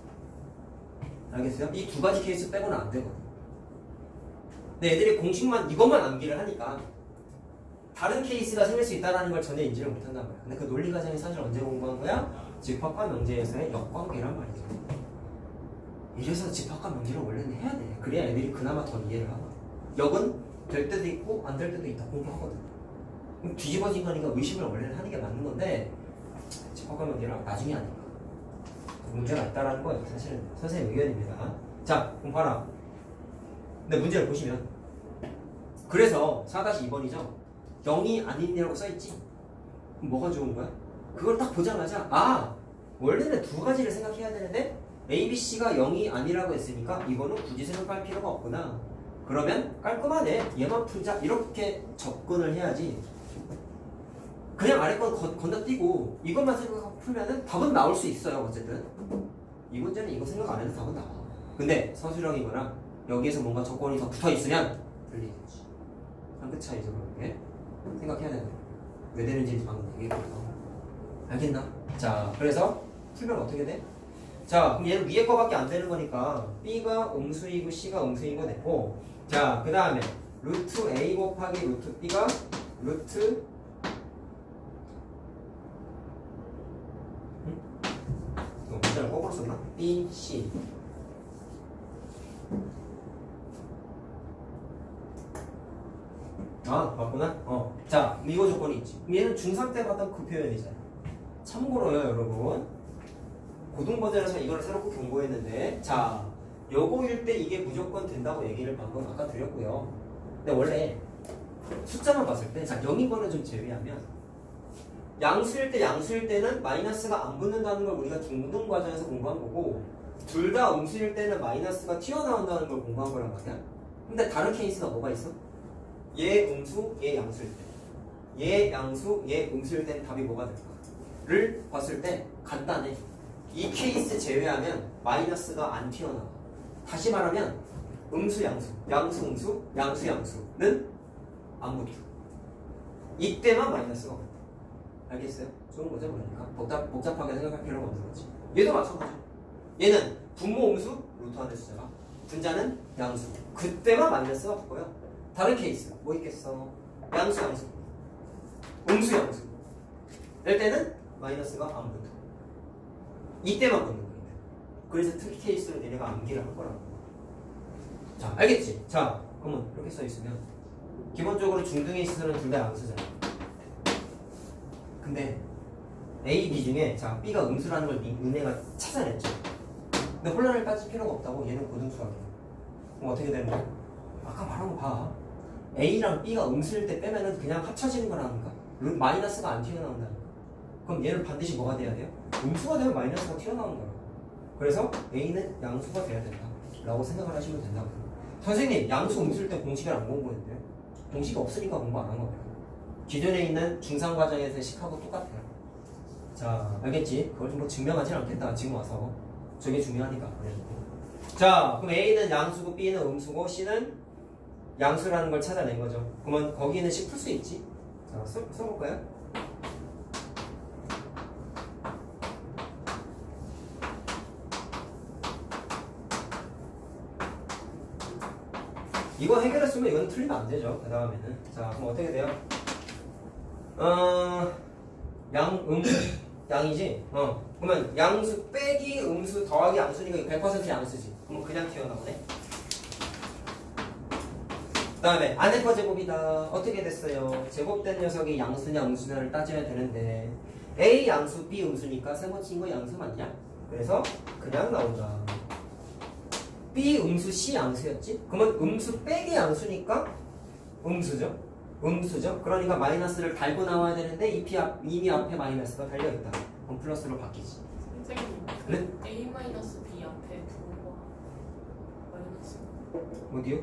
알겠어요? 이 두 가지 케이스 빼고는 안 되거든. 근데 애들이 공식만 이것만 암기를 하니까 다른 케이스가 생길 수 있다는 걸 전혀 인지를 못한단 말이야. 근데 그 논리 과정이 사실 언제 공부한 거야? 집합과 명제에서의 역관계란 말이죠. 이래서 집합과 명제를 원래는 해야 돼. 그래야 애들이 그나마 더 이해를 하고. 역은 될 때도 있고 안 될 때도 있다 공부하거든. 그럼 뒤집어진 거니까 의심을 원래는 하는 게 맞는 건데 집합과 명제랑 나중에 하니까 문제가 있다라는 거예요. 사실은 선생님 의견입니다. 자, 그럼 봐라. 근데 문제를 보시면 그래서 사 이 번이죠. 영이 아닌이라고 써있지? 그럼 뭐가 좋은 거야? 그걸 딱 보자마자 아! 원래는 두 가지를 생각해야 되는데 A, B, C가 영이 아니라고 했으니까 이거는 굳이 생각할 필요가 없구나. 그러면 깔끔하네. 얘만 풀자. 이렇게 접근을 해야지. 그냥 아래 건 건, 건너뛰고 이것만 생각하고 풀면은 답은 나올 수 있어요. 어쨌든 이 문제는 이거 생각 안 해도 답은 나와. 근데 서술형이거나 여기에서 뭔가 조건이 더 붙어있으면 들리겠지. 한 끗 차이죠. 그렇게 생각해야 되는 거야. 왜 되는지 방금 얘기했거든요. 알겠나? 자, 그래서 풀면 어떻게 돼? 자, 그럼 얘는 위에 거밖에 안 되는 거니까 B가 음수이고 C가 음수인 거 됐고, 자, 그 다음에 루트 A 곱하기 루트 B가 루트 응? 이거 문자를 거꾸로 썼나? B, C 아, 맞구나? 어. 자, 이거 조건이 있지. 얘는 중삼 때 봤던 그 표현이잖아. 참고로요, 여러분. 고등 버전에서 이걸 새롭게 경고했는데, 자, 요거일 때 이게 무조건 된다고 얘기를 방금 아까 드렸고요. 근데 원래 숫자만 봤을 때, 자, 영인 거는 좀 제외하면, 양수일 때, 양수일 때는 마이너스가 안 붙는다는 걸 우리가 중등 과정에서 공부한 거고, 둘 다 음수일 때는 마이너스가 튀어나온다는 걸 공부한 거란 말이야. 근데 다른 케이스가 뭐가 있어? 얘 음수, 얘 양수일 때. 얘 양수, 얘 음수일 때는 답이 뭐가 될까?를 봤을 때 간단해. 이 케이스 제외하면 마이너스가 안 튀어나와. 다시 말하면 음수, 양수, 양수, 음수, 양수, 양수는 안 붙어. 이때만 마이너스가 붙어. 알겠어요? 좋은 거죠, 그러니까. 복잡, 복잡하게 생각할 필요가 없는 거지. 얘도 마찬가지. 얘는 분모 음수, 루트 안의 숫자가. 분자는 양수. 그때만 마이너스가 붙고요. 다른 케이스 뭐 있겠어? 양수 양수 음수 양수 될 때는 마이너스가 안 붙어. 이때만 붙는 거예요. 그래서 특이 케이스로 얘네가 암기를 할 거라고. 자, 알겠지? 자, 그러면 이렇게 써 있으면 기본적으로 중등에 있어서는 둘 다 양수잖아. 근데 A, B 중에 자 B가 음수라는 걸 은혜가 찾아냈죠. 근데 혼란을 빠질 필요가 없다고. 얘는 고등수학이야. 그럼 어떻게 되는 거야? 아까 말한 거 봐. A랑 B가 음수일 때 빼면은 그냥 합쳐지는 거라는가? 마이너스가 안 튀어나온다니까. 그럼 얘는 반드시 뭐가 돼야 돼요? 음수가 되면 마이너스가 튀어나오는 거라고. 그래서 A는 양수가 돼야 된다 라고 생각을 하시면 된다고. 선생님 양수 음수일 때 공식을 안 공부했는데요? 공식이 없으니까 공부 안 한 거예요. 기존에 있는 중상과정에서의 식하고 똑같아요. 자 알겠지? 그걸 좀 뭐 증명하진 않겠다 지금 와서. 저게 중요하니까. 자 그럼 A는 양수고 B는 음수고 C는 양수라는 걸 찾아낸 거죠. 그러면 거기는 식 풀 수 있지? 자 써, 써볼까요? 이거 해결했으면 이건 틀리면 안 되죠. 그 다음에는. 자, 그럼 어떻게 돼요? 어, 양, 음, 양이지? 어. 그러면 양수 빼기 음수 더하기 양수니까 백 퍼센트 양수지. 그럼 그냥 튀어나오네. 그 다음에 안에퍼 제곱이다. 어떻게 됐어요? 제곱된 녀석이 양수냐 음수냐를 따져야 되는데 A 양수 B 음수니까 세 번째 거 양수 맞냐? 그래서 그냥 나온다. B 음수 C 양수였지? 그러면 음수 빼기 양수니까 음수죠? 음수죠? 그러니까 마이너스를 달고 나와야 되는데 이미, 앞, 이미 앞에 마이너스가 달려있다. 그럼 플러스로 바뀌지. 선생님, 그 네? A 마이너스 B 앞에 부호가 마이너스. 어디요?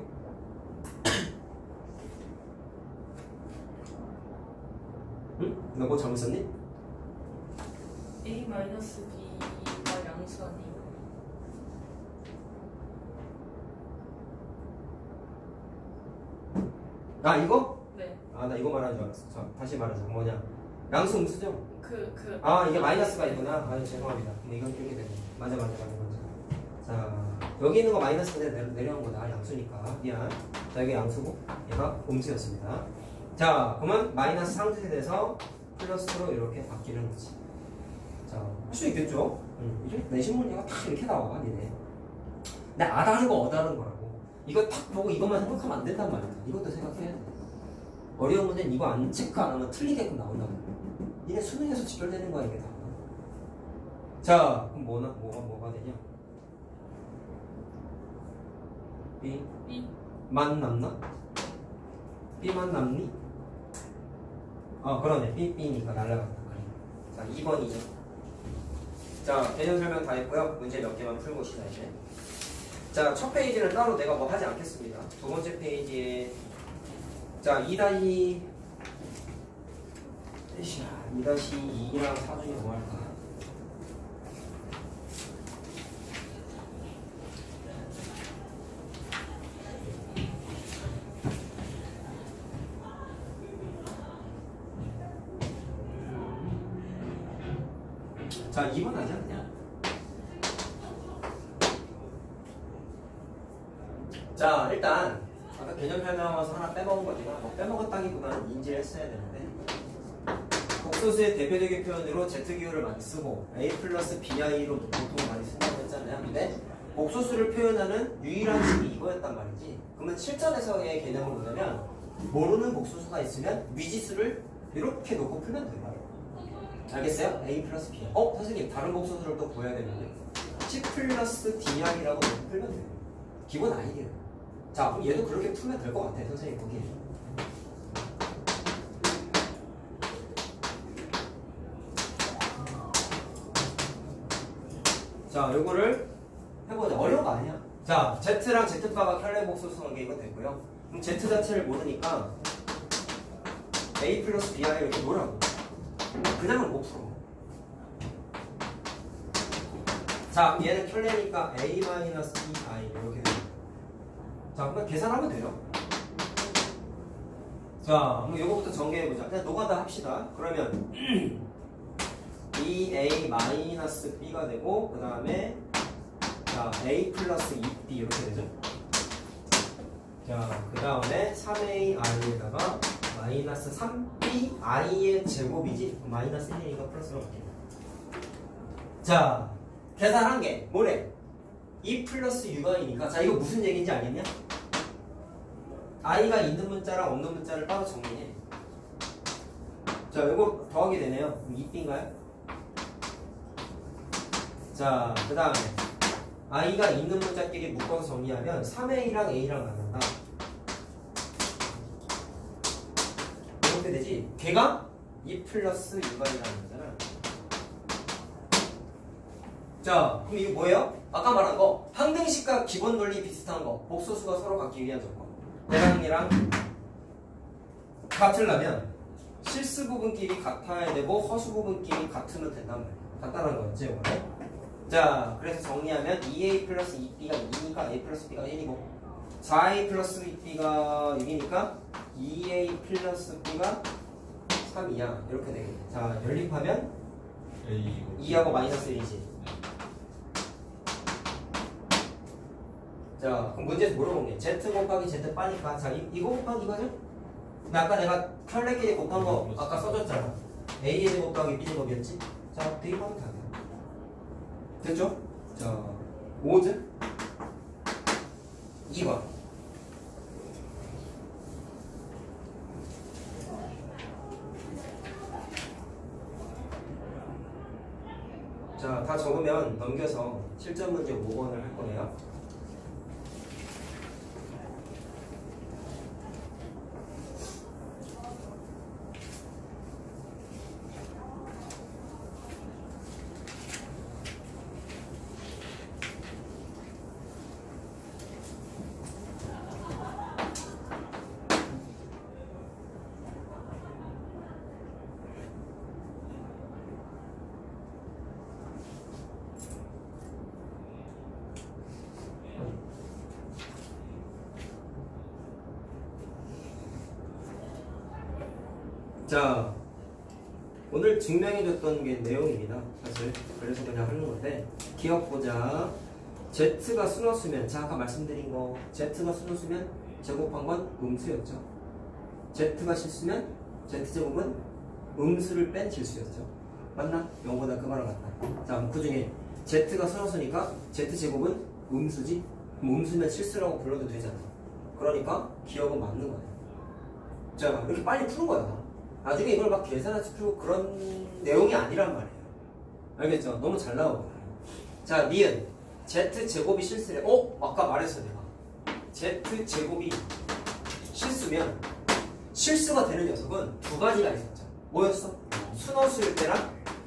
응? 너 뭐 잘못 썼니? A 마이너스 B가 양수 아니에요? 아 이거? 네. 아 나 이거 말하는 줄 알았어. 자 다시 말하자. 뭐냐? 양수 음수죠? 그, 그. 아 이게 마이너스가 있구나. 아 죄송합니다. 근데 이건 이렇게 되네. 맞아 맞아 맞아 맞아. 자 여기 있는 거 마이너스가 내려, 내려온 거다. 양수니까 미안. 자 여기 양수고 얘가 음수였습니다. 자 그러면 마이너스 상수이 돼서 플러스로 이렇게 바뀌는 거지. 자 할 수 있겠죠? 응. 이렇게 내신 문제가 딱 이렇게 나와 니네. 근데 아다른 거 어다른 거라고. 이거 딱 보고 이것만 생각하면 안 된단 말이야. 이것도 생각해야 돼. 어려운 문제는 이거 안 체크 안 하면 틀리게끔 나온다고. 니네 수능에서 직결되는 거야 이게 다. 자 그럼 뭐나 뭐가 뭐가 되냐? B B. 만 남나? B만 남니? 아 그러네. B B니까 날라갔다. 그래. 자 이 번이죠. 자 개념 설명 다 했고요. 문제 몇 개만 풀고 시다 이제. 자 첫 페이지는 따로 내가 뭐 하지 않겠습니다. 두 번째 페이지에 자 이 다시 이 다시 이랑 사 중에 뭐 할까? 자 이 번 하지 않냐? 자 일단 아까 개념 설명하면서 하나 빼먹은 거지만 뭐 빼먹었다기보다는 인지를 했어야 되는데 복소수의 대표적인 표현으로 Z기호를 많이 쓰고 A 플러스 비아이로 보통 많이 쓴다고 했잖아요. 근데 복소수를 표현하는 유일한 식이 이거였단 말이지. 그러면 실전에서의 개념은 뭐냐면 모르는 복소수가 있으면 미지수를 이렇게 놓고 풀면 돼요. 알겠어요? A 플러스 B. 어? 선생님 다른 복소수를 또 구해야 되는데 C 플러스 D이라고 놓고 풀면 돼요. 기본 아이디어. 자 그럼 얘도 그렇게 풀면 될 것 같아 선생님 보기에. 자 요거를 해보자. 어려운 거 아니야. 자 Z랑 Z바가 켤레 복소수 관계 이거 됐고요. 그럼 Z 자체를 모르니까 A 플러스 BI 이렇게 놓으라고. 그냥은 못 풀어. 자 얘는 켤레니까 A 마이너스 BI 이렇게 됩니다. 자 그럼 계산하면 돼요. 자 그럼 요거부터 정리해보자. 그냥 노가다 합시다. 그러면 이 에이 마이너스 B가 되고 그 다음에 자 A 플러스 이 비 이렇게 되죠. 자 그 다음에 삼 에이 I에다가 마이너스 삼 비 I의 제곱이지. 마이너스 일 이니까 플러스로 바뀝니다. 자 계산한 게 뭐래? 이 플러스 유가이니까 자 이거 무슨 얘기인지 알겠냐? I가 있는 문자랑 없는 문자를 따로 정리해. 자 이거 더하게 되네요. 이 비인가요? 자 그 다음에 I가 있는 문자끼리 묶어서 정리하면 삼 에이랑 A랑 나눈다. 이렇게 되지. 걔가 이 플러스 이번이라는 거잖아. 자, 그럼 이거 뭐예요? 아까 말한 거 항등식과 기본 논리 비슷한 거. 복소수가 서로 갖기 위한 조건. 대랑이랑 같으려면 실수 부분끼리 같아야 되고 허수 부분끼리 같으면 된단 말이야. 간단한 거였지 이거는. 자, 그래서 정리하면 이 에이 플러스 이 비가 이니까 A 플러스 B가 일이고 사 에이 플러스 이 비가 육이니까 이 에이 플러스 B가 삼이야. 이렇게 되겠네. 자, 연립하면 이하고 마이너스 일이지. 자, 그럼 문제에서 물어본 게 Z 곱하기 Z 빠니까 자, 이, 이거 곱하기 이거죠? 근데 아까 내가 혈레끼리 곱한 거 아까 써줬잖아. A의 곱하기 B 제곱이었지? 자, 대입하면 다 돼요. 됐죠? 자, 오즈 이 번. 자, 다 적으면 넘겨서 실전 문제 오 번을 할 거예요. 자, 오늘 증명해줬던 게 내용입니다. 사실 그래서 그냥 하는 건데 기억보자. Z가 순호수면 자 아까 말씀드린 거 Z가 순호수면 제곱한 건 음수였죠. Z가 실수면 Z제곱은 음수를 뺀 실수였죠. 맞나? 영어보다 그 말은 같다. 자, 그 중에 Z가 순호수니까 Z제곱은 음수지? 그럼 음수면 실수라고 불러도 되잖아. 그러니까 기억은 맞는 거야. 자, 이렇게 빨리 푸는 거야. 나중에 이걸 막 계산해서 풀고 그런 내용이 아니란 말이에요. 알겠죠? 너무 잘 나오고. 자, 니은 Z제곱이 실수래. 어? 아까 말했어 내가. Z제곱이 실수면 실수가 되는 녀석은 두 가지가 있었죠. 뭐였어? 순호수일 때랑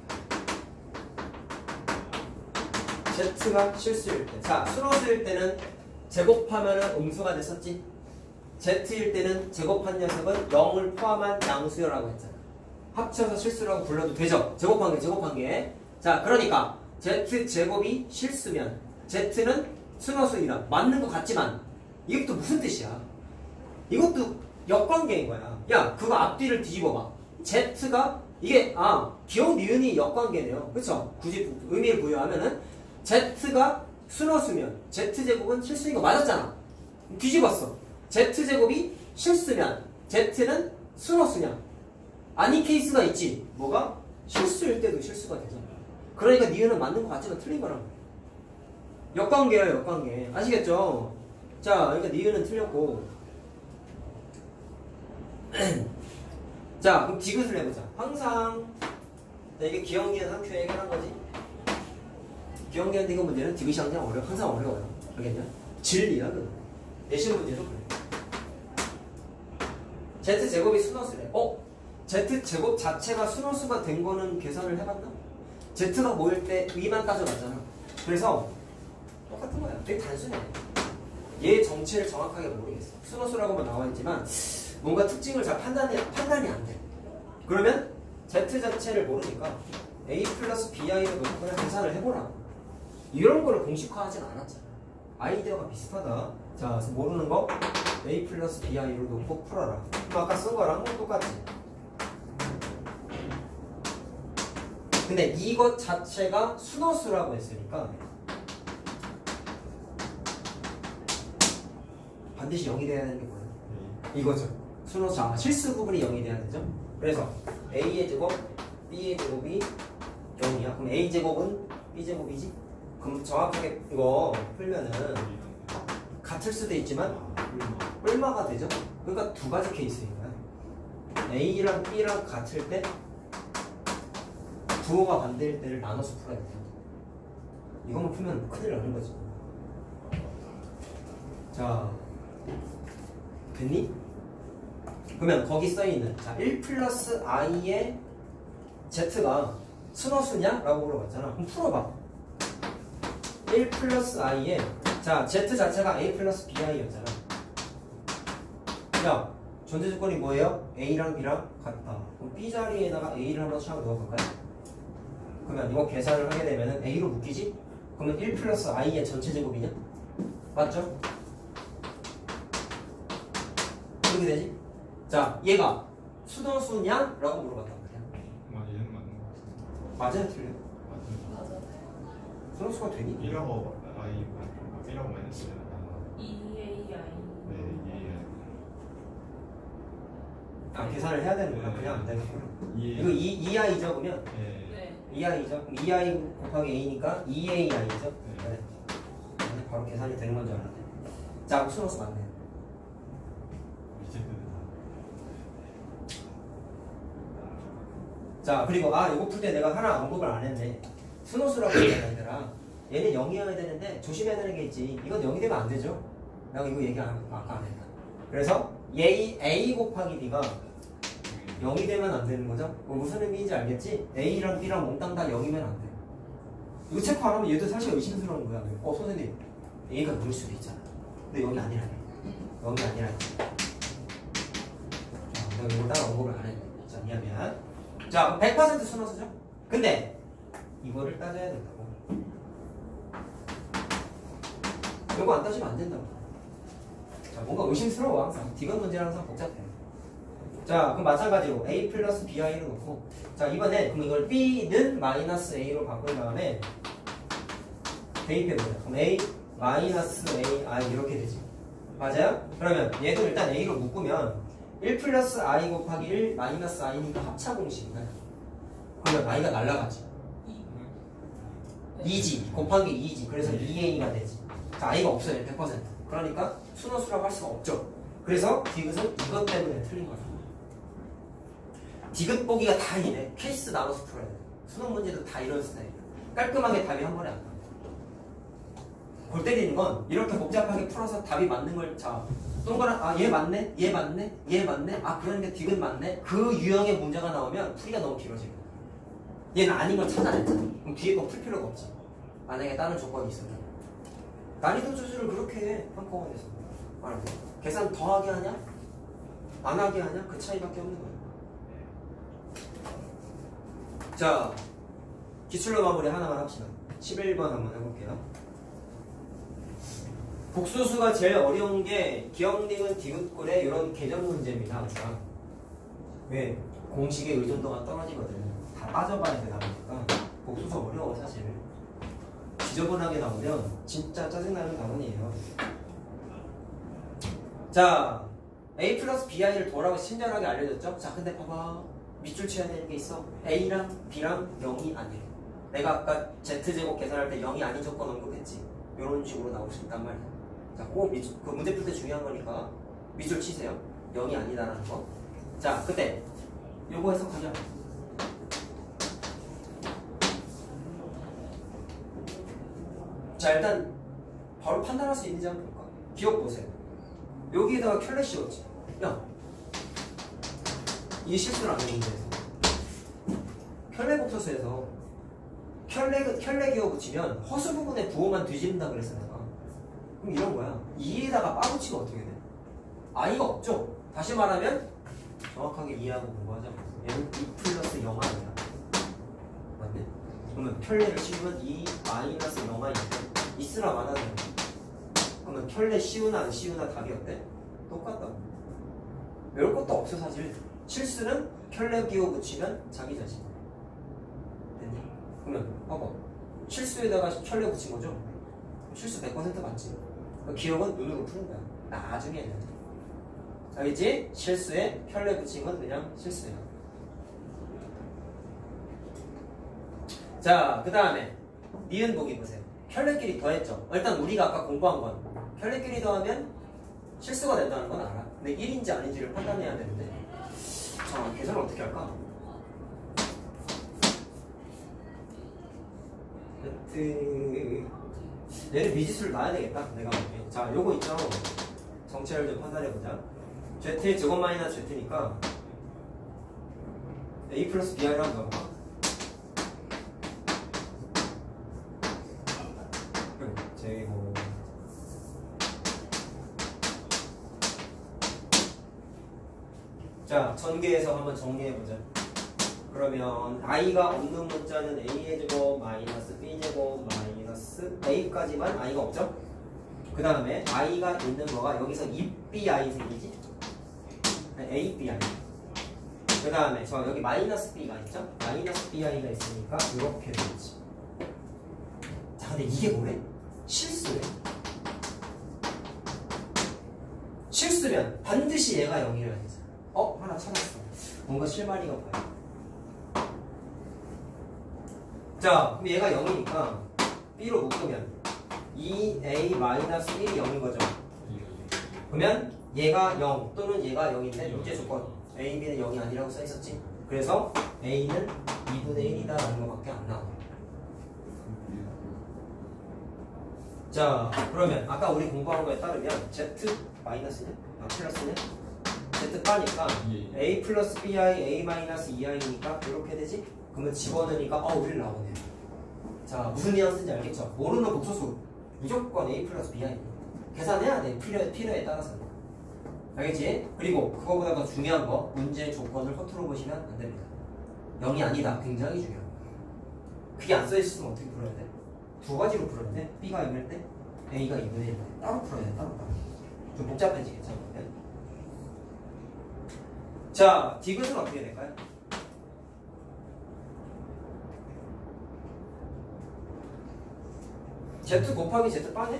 Z가 실수일 때. 자, 순호수일 때는 제곱하면은 음수가 됐었지. Z일 때는 제곱한 녀석은 영을 포함한 양수여라고 했잖아. 합쳐서 실수라고 불러도 되죠. 제곱한 게 제곱한 게. 자, 그러니까 Z제곱이 실수면 Z는 순호수이다. 맞는 것 같지만 이게 또 무슨 뜻이야? 이것도 역관계인 거야. 야, 그거 앞뒤를 뒤집어봐. Z가 이게 아 기억 니은이 역관계네요. 그쵸? 굳이 의미를 부여하면은 Z가 순호수면 Z제곱은 실수인 거 맞았잖아. 뒤집었어. Z제곱이 실수면 Z는 순호수냐? 아닌 케이스가 있지. 뭐가? 실수일 때도 실수가 되잖아. 그러니까 니은은 맞는 것 같지만 틀린 거란 말이야. 역관계야, 역관계. 아시겠죠? 자, 그러니까 니은은 틀렸고. 자, 그럼 디귿을 해보자. 항상 자, 이게 기억니은 한 큐에 해결한 거지. 기억니은 디귿 문제는 디귿이 항상 어려, 항상 어려워요. 알겠냐? 진리야, 그거. 내신 문제도 그래. Z제곱이 순호수래. 어? Z제곱 자체가 순호수가 된 거는 계산을 해봤나? Z가 모일 때 위만 따져봤잖아. 그래서 똑같은 거야. 되게 단순해. 얘 정체를 정확하게 모르겠어. 순호수라고만 나와있지만 뭔가 특징을 잘 판단이, 판단이 안 돼. 그러면 Z 자체를 모르니까 A 플러스 비아이로 놓고 그냥 계산을 해보라. 이런 거를 공식화하진 않았잖아. 아이디어가 비슷하다. 자, 그래서 모르는 거 A 플러스 비아이로 놓고 풀어라. 아까 쓴 거랑 똑같지. 근데 이것 자체가 순호수라고 했으니까 반드시 영이 돼야 되는 게 뭐예요? 이거죠. 순호수. 아, 실수 부분이 영이 돼야 되죠. 그래서 A의 제곱, B의 제곱이 영이야. 그럼 A 제곱은 B 제곱이지? 그럼 정확하게 이거 풀면은 같을 수도 있지만 얼마가 되죠? 그러니까 두 가지 케이스인 거야. A랑 B랑 같을 때 부호가 반대일 때를 나눠서 풀어야 돼. 이것만 풀면 큰일 나는 거지. 자, 됐니? 그러면 거기 써있는 자 일 플러스 i의 z가 순허수냐? 라고 물어봤잖아. 그럼 풀어봐. 일 플러스 i의 자 z 자체가 a 플러스 bi였잖아. 야 전제 조건이 뭐예요? a랑 b랑 같다. 그럼 b 자리에다가 a를 한번 쳐 넣어볼까요? 그러면 이거 계산을 하게 되면은 a로 묶이지? 그러면 일 플러스 i의 전체 제곱이냐? 맞죠? 그렇게 되지? 자 얘가 수도수냐? 라고 물어봤단 말이야. 아, 얘는 맞는 거 같은데. 맞아요? 틀려? 맞는 맞아. 수도수가 되니? 일하고 I 일하고 마이너스 이 에이 아이. 네, 예. 아 계산을 해야 되는구나. 그냥 안 되는구나. 예. 이거 이 아이 적으면 예. 네. 이 아이죠? 그럼 이 아이 곱하기 a니까 이 에이 아이죠? 네. 네. 바로 계산이 되는 건 줄 알았네. 자, 수노수 맞네요. 이제 그 자, 그리고 아, 이거 풀 때 내가 하나 언급을 안 했네. 수노수라고 했잖아, 얘들아. 얘는 영이어야 되는데 조심해야 되는 게 있지. 이건 영이 되면 안 되죠. 내가 이거 얘기 안, 아까 안 했다. 그래서 A, A 곱하기 B가 영이 되면 안 되는 거죠? 뭐 무슨 의미인지 알겠지? A랑 B랑 몽땅 다 영이면 안 돼. 이거 체크 안 하면 얘도 사실 의심스러운 거야. 어, 선생님. A가 영일 수도 있잖아. 근데 영이 아니라네. 영이 아니라네. 자, 내가 이거 따로 언급을 안 했네. 자, 미안, 미안. 자, 백 퍼센트 순허수죠? 근데 이거를 따져야 된다고. 이거 안 따지면 안 된다고. 자, 뭔가 의심스러워 항상. 디귿 문제는 항상 복잡해. 자, 그럼 마찬가지로 A 플러스 비아이를 놓고 자, 이번에 그럼 이걸 B는 마이너스 A로 바꾼 다음에 대입해보자. 그럼 A 마이너스 A, I 이렇게 되지. 맞아요? 그러면 얘도 일단 A로 묶으면 일 플러스 I 곱하기 일 마이너스 I니까 합차 공식이네. 그러면 I가 날라가지. 이지 곱하기 이지. 그래서 이 에이가 되지. 자, I가 없어요. 백 퍼센트. 그러니까 순허수라고 할 수가 없죠. 그래서 디귿은 이것 때문에 틀린 거야. 디귿 보기가 다 이래. 케이스 나눠서 풀어야 돼. 수능 문제도 다 이런 스타일이야. 깔끔하게 답이 한 번에 안 나와. 골 때리는 건 이렇게 복잡하게 풀어서 답이 맞는 걸 자, 동그란 아, 얘 맞네? 얘 맞네? 얘 맞네? 아, 그러니까 디귿 맞네? 그 유형의 문제가 나오면 풀이가 너무 길어지고 얘는 아닌 걸 찾아냈잖아. 그럼 뒤에 거 풀 필요가 없지. 만약에 다른 조건이 있으면 난이도 조절을 그렇게 해. 한꺼번에서 말하고 계산 더하게 하냐? 안 하게 하냐? 그 차이밖에 없는 거야. 자, 기출로 마무리 하나만 합시다. 십일 번 한번 해볼게요. 복수수가 제일 어려운 게 기억, 니은, 디귿꼴의 이런 개정 문제입니다. 항상. 왜? 공식의 의존도가 떨어지거든. 다 빠져봐야 되다 보니까 복수수 어려워 사실. 지저분하게 나오면 진짜 짜증나는 단원이에요. 자, A 플러스 비아이를 도라고 친절하게 알려줬죠? 자, 근데 봐봐. 밑줄 쳐야 되는 게 있어. A랑 B랑 영이 아니래. 내가 아까 Z제곱 계산할 때 영이 아닌 조건 언급했지. 이런 식으로 나올 수 있단 말이야. 자, 꼭 밑줄, 그 문제 풀 때 중요한 거니까 밑줄 치세요. 영이 아니다라는 거. 자, 그때 요거 해석하자. 자, 일단 바로 판단할 수 있는지 한번 볼까? 기억 보세요. 여기에다가 켤레 씌웠지. 야, 이 실수를 안 했는데 켤레 복소수에서 켤레, 켤레 기어 붙이면 허수 부분에 부호만 뒤집는다 그랬어 내가. 그럼 이런 거야. 이에다가 빠 붙이면 어떻게 돼? I가 없죠? 다시 말하면 정확하게 이해하고 공부하자. 얘는 이 플러스 영 아니야. 맞네? 그러면 켤레를 씌우면 이 마이너스 영 아이인데 있으나 마나는 그러면 켤레 씌우나 안 씌우나 답이 어때? 똑같다. 외울 것도 없어 사실. 실수는 켤레 기호 붙이면 자기 자신. 됐니? 그러면 봐봐. 실수에다가 켤레 붙인 거죠? 실수 백 퍼센트 맞지? 기억은 눈으로 푸는 거야. 나중에는. 알겠지? 실수에 켤레 붙인 건 그냥 실수야. 자, 그 다음에 니은 보기 보세요. 켤레끼리 더했죠? 일단 우리가 아까 공부한 건 켤레끼리 더하면 실수가 된다는 건 알아. 근데 일인지 아닌지를 판단해야 되는데 자, 계산을 어떻게 할까? 얘는 미지수를 놔야 되겠다. 내가 볼게. 자, 요거 있죠? 정체를 좀 판단해보자. Z의 제곱 마이너스 Z니까 A 플러스 B이라고 넣어봐. 제곱 자, 전개해서 한번 정리해보자. 그러면 i가 없는 문자는 a의 제곱 마이너스 b제곱 마이너스 a까지만 i가 없죠? 그 다음에 i가 있는 거가 여기서 이 비 아이 생기지? 에이 비 아이. 그 다음에 저 여기 마이너스 b가 있죠? 마이너스 비 아이가 있으니까 이렇게 되지. 자, 근데 이게 뭐래? 실수래. 실수면 반드시 얘가 영이어야 되잖아. 어? 하나 찾았어. 뭔가 실마리가 보여. 자, 그럼 얘가 영이니까 b로 묶으면 이 에이 마이너스 일이 영인 거죠. 그러면 얘가 영 또는 얘가 영인데 문제 조건 A, B는 영이 아니라고 써있었지. 그래서 A는 이분의 일이다 라는 것밖에 안 나와. 자, 그러면 아까 우리 공부한 거에 따르면 Z 마이너스는? 아, 플러스는? Z 빠니까 A 플러스 Bi, A 마이너스 이 아이니까 이렇게 되지? 그러면 집어넣으니까 어, 일 나오네. 자, 무슨 뉘앙스인지 알겠죠? 모르는 복소수 무조건 A 플러스 Bi. 계산해야 돼. 필요, 필요에 따라서. 알겠지? 그리고 그거보다 더 중요한 거 문제 조건을 허투루 보시면 안 됩니다. 영이 아니다. 굉장히 중요한 거. 그게 안 써있으면 어떻게 풀어야 돼? 두 가지로 풀어야 돼. B가 영일 때, A가 이분의 일 때. 따로 풀어야 돼. 따로 따로. 좀 복잡해지겠죠? 네. 자, 디귿은 어떻게 될까요? Z 곱하기 Z 빠네?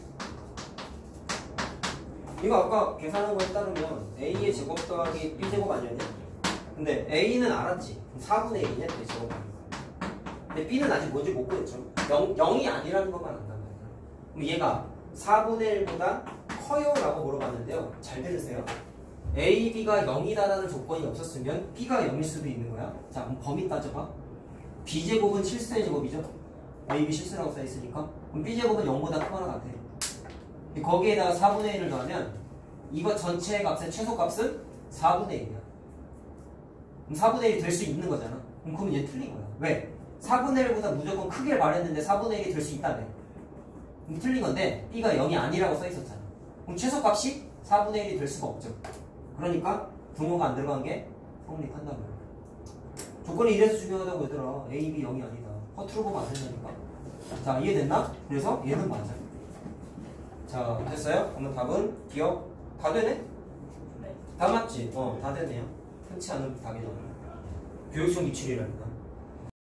이거 아까 계산한 거에 따르면 A의 제곱 더하기 B제곱 아니었냐? 근데 A는 알았지. 사분의 일이냐? 내 제곱 아닌가? 근데 B는 아직 뭔지 못 구했죠. 영, 영이 아니라는 것만 안단 말이야. 그럼 얘가 사분의 일보다 커요? 라고 물어봤는데요. 잘 들으세요. A, B가 영이다라는 조건이 없었으면 B가 영일 수도 있는 거야. 자, 그럼 범위 따져봐. B제곱은 실수의 제곱이죠. A, B 실수라고 써있으니까. 그럼 B제곱은 영보다 크거나 같아. 거기에다가 사분의 일을 넣으면 이거 전체의 값의 최소값은 사분의 일이야. 그럼 사분의 일이 될 수 있는 거잖아. 그럼 그러면 얘 틀린 거야. 왜? 사분의 일보다 무조건 크게 말했는데 사분의 일이 될 수 있다네. 그럼 틀린 건데 B가 영이 아니라고 써있었잖아. 그럼 최소값이 사분의 일이 될 수가 없죠. 그러니까 등호가 안 들어간 게 성립한다고요. 조건이 이래서 중요하다고 얘들아. A, B 영이 아니다. 허투루 보면 안 된다니까. 자, 이해됐나? 그래서 얘는 맞아. 자, 됐어요? 그러면 답은 기억 다 되네? 네. 다 맞지? 어, 다 되네요. 흔치 않은 답이 나와요. 교육성 기출이라니까.